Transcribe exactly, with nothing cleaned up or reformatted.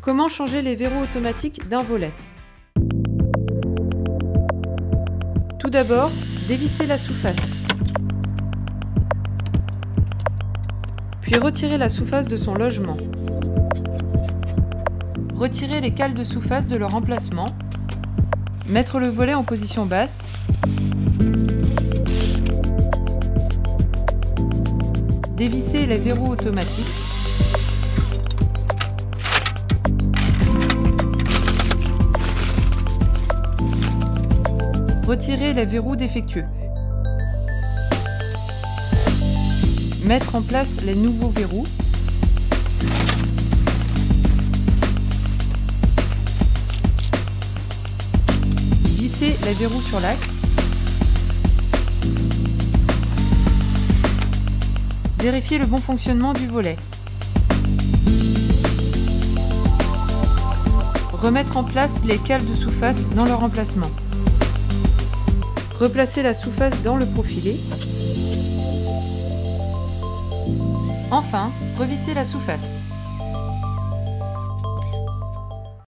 Comment changer les verrous automatiques d'un volet? Tout d'abord, dévissez la sous-face. Puis retirez la sous-face de son logement. Retirez les cales de sous-face de leur emplacement. Mettre le volet en position basse. Dévisser les verrous automatiques. Retirer les verrous défectueux. Mettre en place les nouveaux verrous. Visser les verrous sur l'axe. Vérifier le bon fonctionnement du volet. Remettre en place les cales de sous-face dans leur emplacement. Replacer la sous-face dans le profilé. Enfin, revisser la sous-face.